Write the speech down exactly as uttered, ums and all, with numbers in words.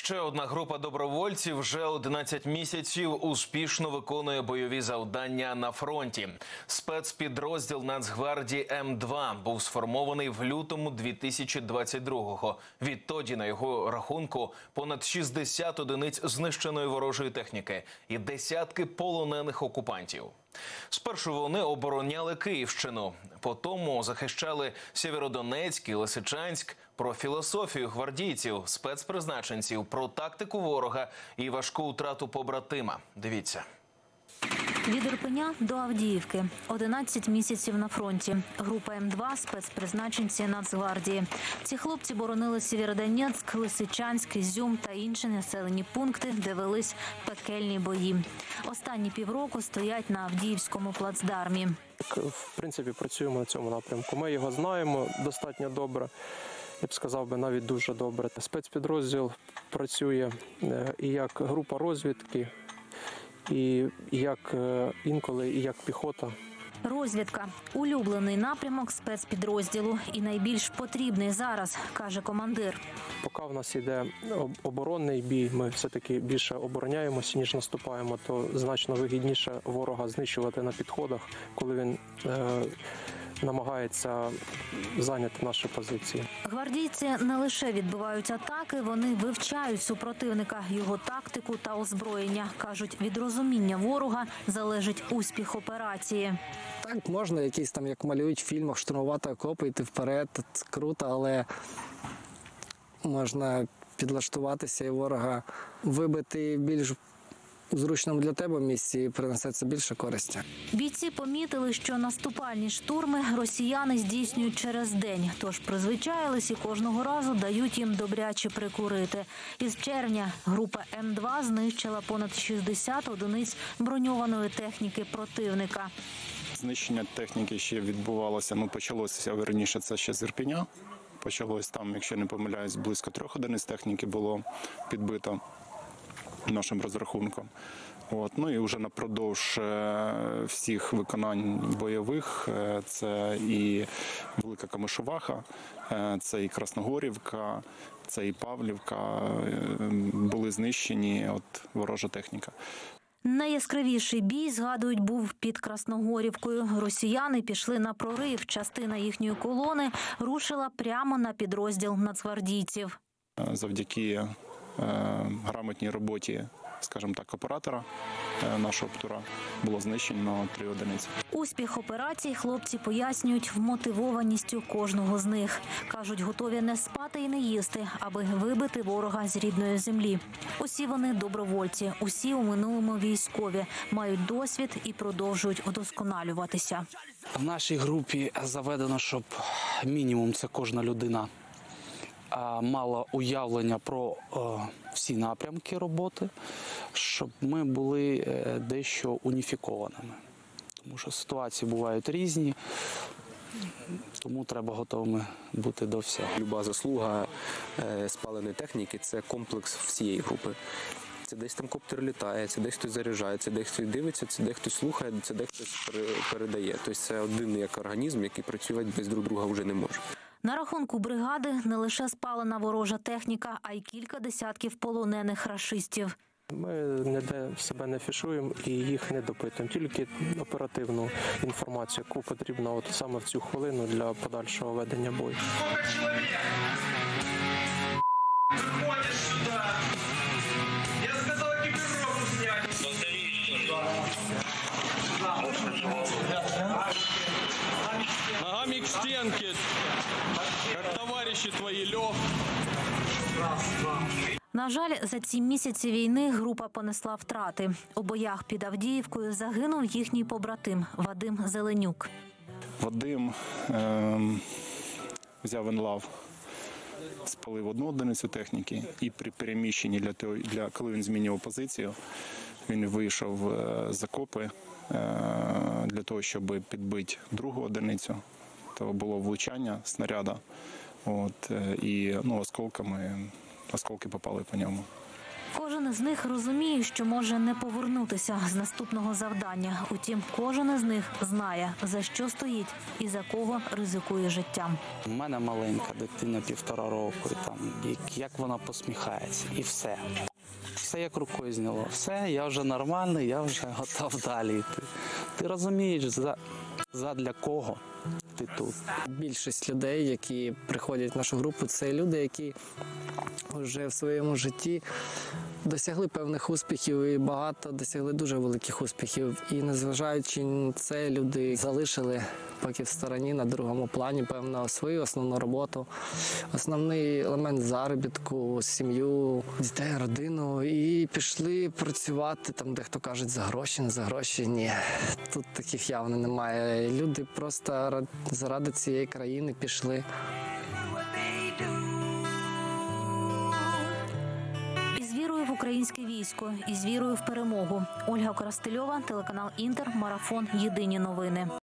Ще одна група добровольців вже одинадцять місяців успішно виконує бойові завдання на фронті. Спецпідрозділ Нацгвардії М два був сформований в лютому дві тисячі двадцять другого. Відтоді на його рахунку понад шістдесят одиниць знищеної ворожої техніки і десятки полонених окупантів. Спершу вони обороняли Київщину, потім захищали Сєвєродонецьк і Лисичанськ. Про філософію гвардійців, спецпризначенців, про тактику ворога і важку втрату побратима. Дивіться. Від Ірпеня до Авдіївки. одинадцять місяців на фронті. Група М два – спецпризначенці Нацгвардії. Ці хлопці боронили Сєвєродонецьк, Лисичанськ, Ізюм та інші населені пункти, де велись пекельні бої. Останні півроку стоять на Авдіївському плацдармі. В принципі, працюємо на цьому напрямку. Ми його знаємо достатньо добре. Я б сказав би, навіть дуже добре. Спецпідрозділ працює і як група розвідки, і як інколи, і як піхота. Розвідка – улюблений напрямок спецпідрозділу і найбільш потрібний зараз, каже командир. Поки в нас йде оборонний бій, ми все-таки більше обороняємося, ніж наступаємо, то значно вигідніше ворога знищувати на підходах, коли він е, намагається зайняти наші позиції. Гвардійці не лише відбивають атаки, вони вивчають супротивника, його тактику та озброєння. Кажуть, від розуміння ворога залежить успіх операції. Так, можна якісь там, як малюють в фільмах, штурмувати окопи, йти вперед, це круто, але можна підлаштуватися і ворога вибити більш у зручному для тебе місці і принесе це більше користі. Бійці помітили, що наступальні штурми росіяни здійснюють через день, тож призвичаїлись і кожного разу дають їм добряче прикурити. Із червня група М два знищила понад шістдесят одиниць броньованої техніки противника. Знищення техніки ще відбувалося, ну почалося, верніше, це ще з Ірпеня. Почалось там, якщо не помиляюсь, близько трьох одиниць техніки було підбито нашим розрахунком. От. Ну і вже напродовж всіх виконань бойових, це і Велика Камишуваха, це і Красногорівка, це і Павлівка, були знищені от, ворожа техніка. Найяскравіший бій, згадують, був під Красногорівкою. Росіяни пішли на прорив. Частина їхньої колони рушила прямо на підрозділ нацгвардійців. Завдяки е, грамотній роботі, скажімо так, оператора е, нашого птура було знищено три одиниці. Успіх операцій хлопці пояснюють вмотивованістю кожного з них. Кажуть, готові не спати і не їсти, аби вибити ворога з рідної землі. Усі вони добровольці, усі у минулому військові, мають досвід і продовжують удосконалюватися. В нашій групі заведено, щоб мінімум це кожна людина мала уявлення про всі напрямки роботи, щоб ми були дещо уніфікованими. Тому що ситуації бувають різні, тому треба готовими бути до всього. Люба заслуга спаленої техніки – це комплекс всієї групи. Це десь там коптер літає, це десь хтось заряджає, це десь хтось дивиться, це десь хтось слухає, це десь хтось передає. Тобто це один як організм, який працювати без друг друга вже не може. На рахунку бригади не лише спалена ворожа техніка, а й кілька десятків полонених рашистів. Ми ніде себе не фішуємо і їх не допитуємо. Тільки оперативну інформацію, яку потрібно от саме в цю хвилину для подальшого ведення бою. Приходиш сюди. Я сказав, екіпіровку зняти. Ногами к стенке, как товарищи твои, Лёх. На жаль, за ці місяці війни група понесла втрати. У боях під Авдіївкою загинув їхній побратим Вадим Зеленюк. Вадим е, взяв енлав, спалив одну одиницю техніки і при переміщенні, для того, для, коли він змінював позицію, він вийшов з окопи е, для того, щоб підбити другу одиницю. То було влучання снаряда, от, і ну, осколками, осколки попали по ньому. Кожен із них розуміє, що може не повернутися з наступного завдання. Утім, кожен із них знає, за що стоїть і за кого ризикує життям. У мене маленька дитина, півтора року, і там, як, як вона посміхається, і все. Все як рукою зняло. Все, я вже нормальний, я вже готов далі йти. Ти розумієш, за, задля кого ти тут. Більшість людей, які приходять в нашу групу, це люди, які вже в своєму житті досягли певних успіхів і багато досягли дуже великих успіхів. І незважаючи на це, люди залишили поки в стороні, на другому плані, певно, свою основну роботу, основний елемент заробітку, сім'ю, дітей, родину, і пішли працювати, там дехто каже, за гроші, не за гроші. Ні, тут таких явно немає. Люди просто заради цієї країни пішли. Із вірою в українське військо, із вірою в перемогу. Ольга Коростельова, телеканал Інтер, Марафон, Єдині новини.